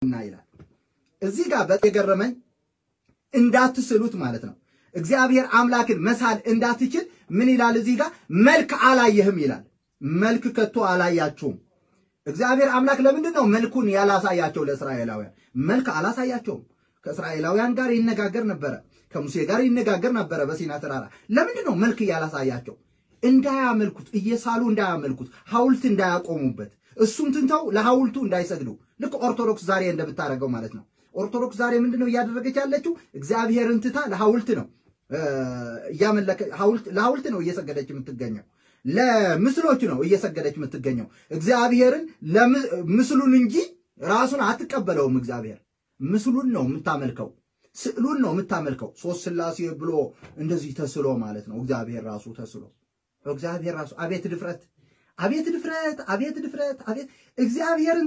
ይላል እዚህ ጋር በተገረመኝ እንዳትስሉት ማለት ነው እግዚአብሔር አምላክን መሳል እንዳትችል ምን ይላል እዚህ ጋር መልክ አላየህም ይላል መልክ ከቶ አላያችሁም እግዚአብሔር አምላክ ለምንድነው መልኩን ያላሳያቸው ለእስራኤላውያን መልክ አላሳያቸውም ከእስራኤላውያን ጋር ይነጋገር ነበር ከሙሴ ጋር ይነጋገር ነበር በሲና ተራራ ለምንድነው መልክ ያላሳያቸው እንዳያመልኩት እየሳሉ እንዳያመልኩት ሐውልት እንዳያቆሙበት እሱን ትንተው ለሐውልቱ እንዳይሰግዱ ልክ ኦርቶዶክስ ዛሬ እንደምታረገው ማለት ነው ኦርቶዶክስ ዛሬ ምንድነው ያደረገች ያለችው እግዚአብሔርን ትታ ለሐውልት ነው ያመለከ ለሐውልት ነው እየሰገደች የምትገኘው ለምስሎች ነው እየሰገደች የምትገኘው እግዚአብሔርን ለምስሉን እንጂ ራሱን አትቀበለውም እግዚአብሔር ምስሉን ነው የምታመልከው ስዕሉን ነው የምታመልከው ሶስት ስላሴ ብሎ እንደዚህ ተስሎ ማለት ነው እግዚአብሔር ራሱ ተስሎ እግዚአብሔር ራሱ አቤት ድፍረት አቤት ድፍረት አቤት ድፍረት አቤት እግዚአብሔርን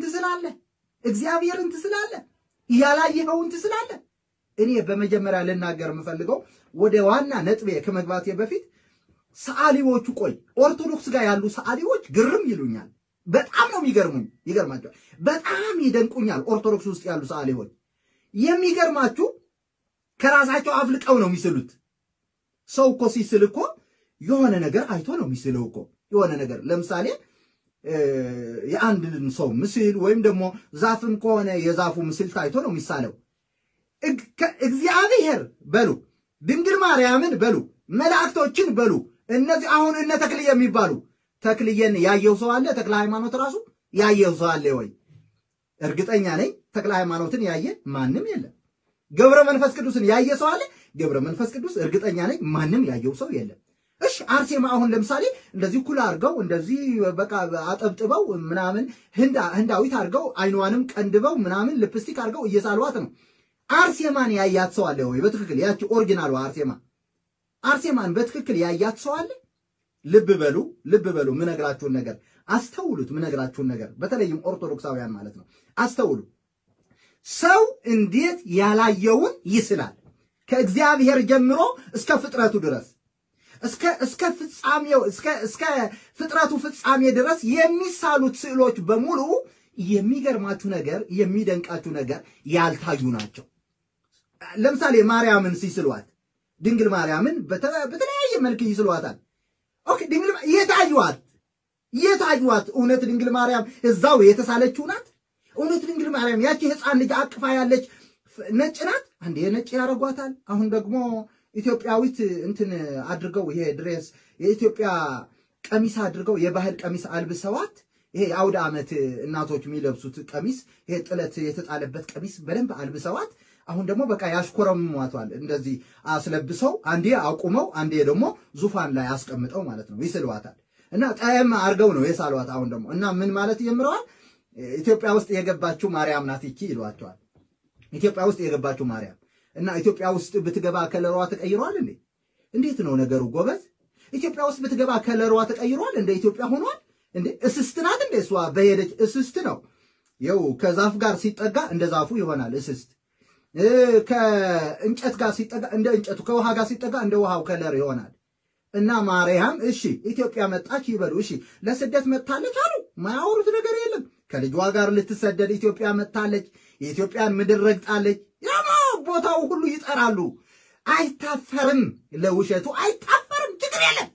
ትስላለ ያላየኸውን ትስላለ እኔ በመጀመሪያ ልናገር የምፈልገው ወደ ዋና ነጥቤ ከመግባቴ በፊት ሰዓሊዎቹ ቆይ ኦርቶዶክስ ጋር ያሉ ሰዓሊዎች ግርም ይሉኛል በጣም ነው ይገርማቸዋል በጣም ይደንቁኛል ኦርቶዶክስ ውስጥ ያሉ ሰዓሊዎች የሚገርማችሁ ከራሳቸው አፍልቀው ነው የሚስሉት ሰው እኮ ሲስል እኮ የሆነ ነገር አይቶ ነው የሚስለው እኮ የሆነ ነገር ለምሳሌ የአንድን ሰው ምስል ወይም ደግሞ ዛፍም ከሆነ የዛፉ ምስል ታይቶ ነው የሚሳለው እግዚአብሔር በሉ ድንግል ማርያምን በሉ መላእክቶችን በሉ እነዚህ አሁን እነ ተክልየ የሚባሉ ተክልየን ያየው ሰው አለ ተክለ ሃይማኖት ራሱ ያየው ሰው አለ ወይ እርግጠኛ ነኝ ተክለ ሃይማኖትን ያየ ማንም የለም ገብረ መንፈስ ቅዱስን ያየ ሰው አለ ገብረ መንፈስ ቅዱስ እርግጠኛ ነኝ ማንም ያየው ሰው የለም እሺ አርሴማ አሁን ለምሳሌ እንደዚህ ኩል አርገው እንደዚህ በቃ አጠብጥበው ምናምን ህንዳዊት አርገው አይኗንም ቀንድበው ምናምን ሊፕስቲክ አርገው እየሳሏት ነው አርሴማን ያያት ሰው አለ ወይ በትክክል ያቺ ኦሪጂናሉ አርሴማን በትክክል ያያት ሰው አለ ልብ በሉ ምነግራችሁን ነገር አስተውሉት ምነግራችሁን ነገር በተለይም ኦርቶዶክሳውያን ማለት ነው አስተውሉ ሰው እንዴት ያላየውን ይስላል ከእግዚአብሔር ጀምሮ እስከ ፍጥረቱ ድረስ እስከ ፍጻሜው እስከ ፍጥረቱ ፍጻሜ ድረስ የሚሳሉት ስዕሎች በሙሉ የሚገርማችሁ ነገር የሚደንቃችሁ ነገር ያልታዩ ናቸው ለምሳሌ ማርያምን ሲስሏት ድንግል ማርያምን በተለያየ መልክ ይስሏታል ኦኬ ድንግል የታዩዋት እውነት ድንግል ማርያም እዛው የተሳለችው ናት እውነት ድንግል ማርያም ያቺ ህፃን ልጅ አቅፋ ያለች ነጭ ናት አንዴ ነጭ ያረጓታል አሁን ደግሞ ኢትዮጵያዊት እንትን አድርገው ይሄ ድሬስ የኢትዮጵያ ቀሚስ አድርገው የባህል ቀሚስ አልብሰዋት ይሄ አውደ ዓመት እናቶች የሚለብሱት ቀሚስ ይሄ ጥለት የተጣለበት ቀሚስ በደንብ አልብሰዋት አሁን ደግሞ በቃ ያሽኮረምሟታል እንደዚህ አስለብሰው አንዴ አቁመው አንዴ ደግሞ ዙፋን ላይ አስቀምጠው ማለት ነው ይስሏታል እና ጣየም አርገው ነው የሳሏት አሁን ደግሞ እና ምን ማለት ይምረዋል ኢትዮጵያ ውስጥ የገባችው ማርያም ናት ይቺ ይሏቸዋል ኢትዮጵያ ውስጥ የገባችው ማርያም እና ኢትዮጵያ ውስጥ ብትገባ ከለሯ ተቀይሯል እንዴት ነው ነገሩ ጎበዝ ኢትዮጵያ ውስጥ ብትገባ ከለሯ ተቀይሯል እንደ ኢትዮጵያ ሆኗል እንዴ እስስት ናት እንደ እሷ በሄደች እስስት ነው ይው ከዛፍ ጋር ሲጠጋ እንደ ዛፉ ይሆናል እስስት ከእንጨት ጋር ሲጠጋ እንደ እንጨቱ ከውሃ ጋር ሲጠጋ እንደ ውሃው ከለር ይሆናል እና ማርያም እሺ ኢትዮጵያ መጣች ይበሉ እሺ ለስደት መጣለች አሉ ማያወሩት ነገር የለም ከልጇ ጋር ልትሰደድ ኢትዮጵያ መጣለች የኢትዮጵያን ምድር ረግጣለች ያማ ቦታው ሁሉ ይጠራሉ አይታፈርም ለውሸቱ አይታፈርም ችግር የለም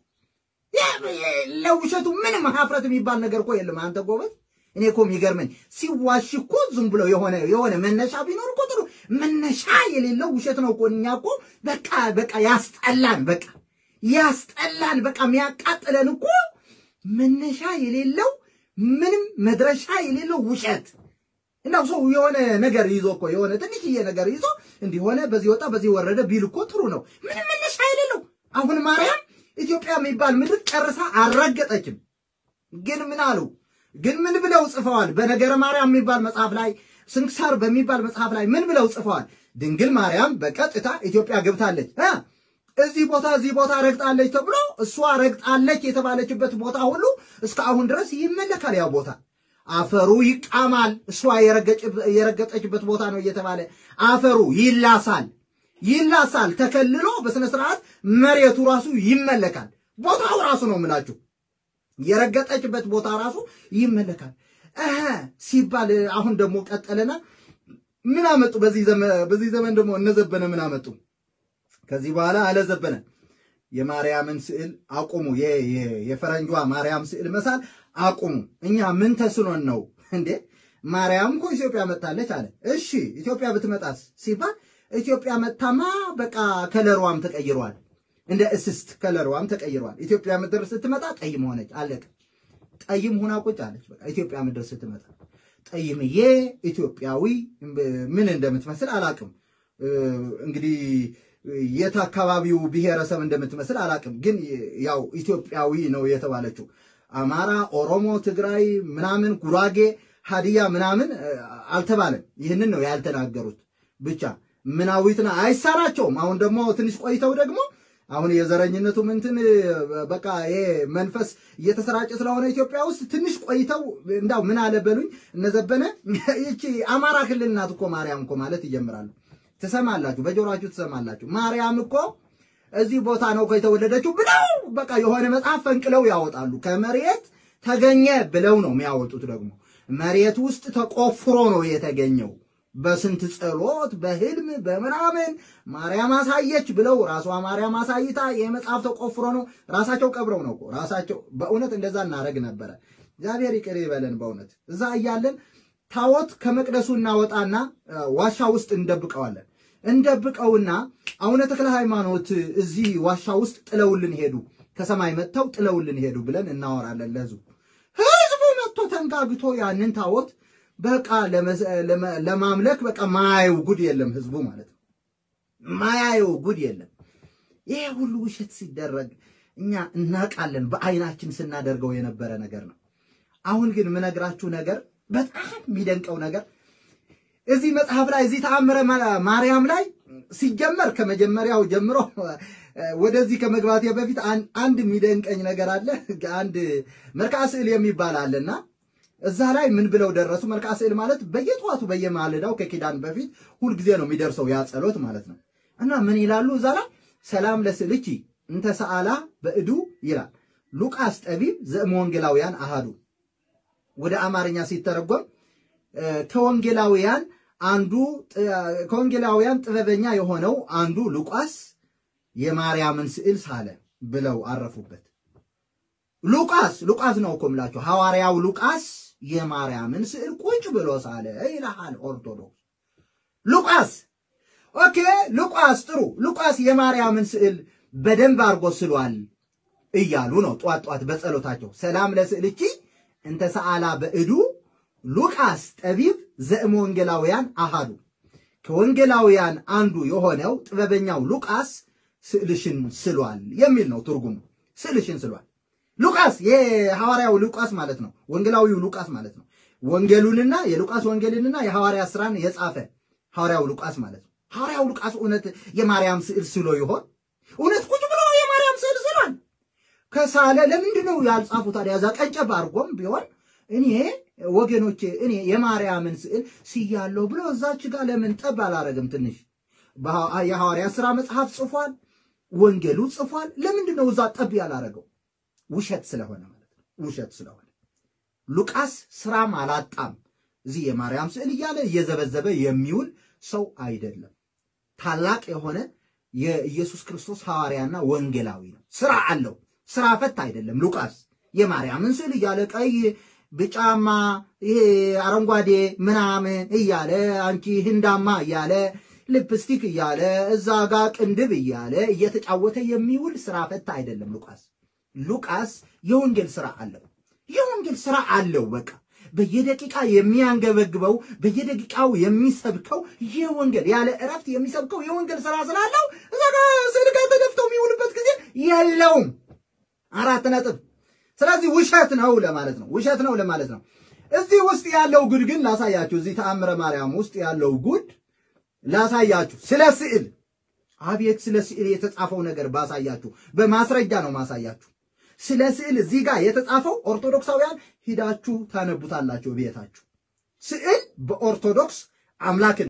ለውሸቱ ምንም ሀፍረት የሚባል ነገር እኮ የለም አንተ ጎበዝ እኔ እኮ የሚገርመኝ ሲዋሽ እኮ ዝም ብሎ የሆነ መነሻ ቢኖር እኮ ጥሩ መነሻ የሌለው ውሸት ነው እኮ እኛ እኮ በቃ ያስጠላን በቃ የሚያቃጥለን እኮ መነሻ የሌለው ምንም መድረሻ የሌለው ውሸት እና ሰው የሆነ ነገር ይዞ እኮ የሆነ ትንሽዬ ነገር ይዞ እንዲሆነ በዚህ ወጣ በዚህ ወረደ ቢል እኮ ጥሩ ነው ምንም መነሻ የሌለው አሁን ማርያም ኢትዮጵያ የሚባል ምድር ጨርሳ አልረገጠችም ግን ምን ብለው ጽፈዋል በነገረ ማርያም የሚባል መጽሐፍ ላይ ስንክሳር በሚባል መጽሐፍ ላይ ምን ብለው ጽፈዋል ድንግል ማርያም በቀጥታ ኢትዮጵያ ገብታለች እዚህ ቦታ ረግጣለች ተብሎ እሷ ረግጣለች የተባለችበት ቦታ ሁሉ እስከ አሁን ድረስ ይመለካል ያው ቦታ አፈሩ ይቃማል እሷ የረገጠችበት ቦታ ነው እየተባለ አፈሩ ይላሳል ተከልሎ በስነ ስርዓት መሬቱ ራሱ ይመለካል ቦታው ራሱ ነው ምናችሁ የረገጠችበት ቦታ ራሱ ይመለካል ሲባል አሁን ደግሞ ቀጠለና ምን አመጡ በዚህ ዘመን ደግሞ እነዘበነ ምን አመጡ ከዚህ በኋላ አለዘበነ የማርያምን ስዕል አቁሙ የፈረንጇ ማርያም ስዕል መሳል አቁሙ እኛ ምን ተስኖን ነው እንዴ ማርያም እኮ ኢትዮጵያ መጣለች አለ እሺ ኢትዮጵያ ብትመጣስ ሲባል ኢትዮጵያ መጣማ በቃ ከለሯም ተቀይሯል እንደ እስስት ከለሯም ተቀይሯል ኢትዮጵያ ምድር ስትመጣ ጠይም ሆነች አለቀ ጠይም ሆና ቁጭ አለች በቃ ኢትዮጵያ ምድር ስትመጣ ጠይምዬ ኢትዮጵያዊ ምን እንደምትመስል አላቅም እንግዲህ የት አካባቢው ብሔረሰብ እንደምትመስል አላቅም ግን ያው ኢትዮጵያዊ ነው የተባለችው አማራ ኦሮሞ ትግራይ ምናምን ጉራጌ ሀዲያ ምናምን አልተባለም ይህንን ነው ያልተናገሩት ብቻ ምናዊትና አይሳራቸውም አሁን ደግሞ ትንሽ ቆይተው ደግሞ አሁን የዘረኝነቱ ምንትን በቃ ይሄ መንፈስ እየተሰራጨ ስለሆነ ኢትዮጵያ ውስጥ ትንሽ ቆይተው እንዳው ምን አለበሉኝ እነዘበነ እቺ አማራ ክልል ናት እኮ ማርያም እኮ ማለት ይጀምራሉ ተሰማላችሁ በጆሮአችሁ ተሰማላችሁ ማርያም እኮ እዚህ ቦታ ነው የተወለደችው ብለው በቃ የሆነ መጽሐፍ ፈንቅለው ያወጣሉ ከመሬት ተገኘ ብለው ነው የሚያወጡት ደግሞ መሬት ውስጥ ተቆፍሮ ነው የተገኘው በስንት ጸሎት በህልም በመናመን ማርያም አሳየች ብለው ራሷ ማርያም አሳይታ የመጽሐፍ ተቆፍሮ ነው ራሳቸው ቀብረው ነው ራሳቸው በእውነት እንደዛ እናረግ ነበር እግዚአብሔር ይቅር ይበለን በእውነት እዛ እያለን ታወት ከመቅደሱ እናወጣና ዋሻ ውስጥ እንደብቀውና አሁን ተክለ ሃይማኖት እዚህ ዋሻ ውስጥ ጥለውልን ሄዱ ከሰማይ መጥተው ጥለውልን ሄዱ ብለን እናወራለን ለህዝቡ መጥቶ ተንጋግቶ ያንን ታወት በቃ ለማምለክ በቃ ማያዩ ጉድ የለም ህዝቡ ማለት ነው ማያዩ ጉድ የለም ይሄ ሁሉ ውሸት ሲደረግ እኛ እናቃለን በአይናችን ስናደርገው የነበረ ነገር ነው አሁን ግን ምነግራችሁ ነገር በጣም የሚደንቀው ነገር እዚህ መጽሐፍ ላይ እዚህ ተአምረ ማርያም ላይ ሲጀመር ከመጀመሪያው ጀምሮ ወደዚህ ከመግባቴ በፊት አንድ የሚደንቀኝ ነገር አለ አንድ መልክዓ ስዕል የሚባል አለና እዛ ላይ ምን ብለው ደረሱ መልክዓ ስዕል ማለት በየጧቱ በየማለዳው ከኪዳን በፊት ሁሉ ጊዜ ነው የሚደርሰው ያ ጸሎት ማለት ነው እና ምን ይላሉ እዛ ላይ ሰላም ለስልኪ እንተ ሰዓላ በእዱ ይላል ሉቃስ ጠቢብ ዘእምወንጌላውያን አሃዱ ወደ አማርኛ ሲተረጎም ከወንጌላውያን ጥበበኛ የሆነው አንዱ ሉቃስ የማርያምን ስዕል ሳለ ብለው አረፉበት ሉቃስ ነው ኮምላችሁ ሐዋርያው ሉቃስ የማርያምን ስዕል ቁጭ ብሎ ሳለ ይላል ኦርቶዶክስ ሉቃስ ጥሩ ሉቃስ የማርያምን ስዕል በደንብ አርጎ ስሏል እያሉ ነው ጧት በጸሎታቸው ሰላም ለስዕልኪ እንተ ሰዓላ በእዱ ሉቃስ ጠቢብ ዘእምወንጌላውያን አሃዱ ከወንጌላውያን አንዱ የሆነው ጥበበኛው ሉቃስ ስዕልሽን ስሏል የሚል ነው ትርጉሙ ስዕልሽን ስሏል ሉቃስ የሐዋርያው ሉቃስ ማለት ነው ወንጌላዊው ሉቃስ ማለት ነው ወንጌሉንና የሉቃስ ወንጌልንና የሐዋርያ ሥራን የጻፈ ሐዋርያው ሉቃስ ማለት ነው ሐዋርያው ሉቃስ እውነት የማርያም ስዕል ስሎ ይሆን እውነት ቁጭ ብሎ የማርያም ስዕል ስሏል ከሳለ ለምንድን ነው ያልጻፉት ታዲያ ዛ ቀንጨብ አርጎም ቢሆን እኔ ወገኖቼ እኔ የማርያምን ስዕል ሲያለው ብሎ እዛች ጋር ለምን ጠብ አላረግም ትንሽ የሐዋርያ ሥራ መጽሐፍ ጽፏል ወንጌሉ ጽፏል ለምንድን ነው እዛ ጠብ ያላረገው ውሸት ስለሆነ ማለት ነው ውሸት ስለሆነ ሉቃስ ሥራም አላጣም እዚህ የማርያም ስዕል እያለ እየዘበዘበ የሚውል ሰው አይደለም ታላቅ የሆነ የኢየሱስ ክርስቶስ ሐዋርያና ወንጌላዊ ነው ሥራ አለው ሥራ ፈት አይደለም ሉቃስ የማርያምን ስዕል እያለ ቀይ ብጫማ ይሄ አረንጓዴ ምናምን እያለ አንቺ ህንዳማ እያለ ሊፕስቲክ እያለ እዛ ጋር ቅንድብ እያለ እየተጫወተ የሚውል ሥራ ፈት አይደለም ሉቃስ የወንጌል ሥራ አለው በቃ በየደቂቃ የሚያንገበግበው በየደቂቃው የሚሰብከው የወንጌል ያለ እረፍት የሚሰብከው የወንጌል ሥራ ስላለው እዛ ጋር ስልጋ ተደፍተው የሚውልበት ጊዜ የለውም 4 ነጥብ ስለዚህ ውሸት ነው ለማለት ነው እዚህ ውስጥ ያለው ጉድ ግን ላሳያችሁ እዚህ ተአምረ ማርያም ውስጥ ያለው ጉድ ላሳያችሁ ስለ ስዕል አብየት ስለ ስዕል የተጻፈው ነገር ባሳያችሁ በማስረጃ ነው ማሳያችሁ ስለ ስዕል እዚህ ጋር የተጻፈው ኦርቶዶክሳውያን ሂዳችሁ ታነቡታላችሁ ቤታችሁ ስዕል በኦርቶዶክስ አምላክ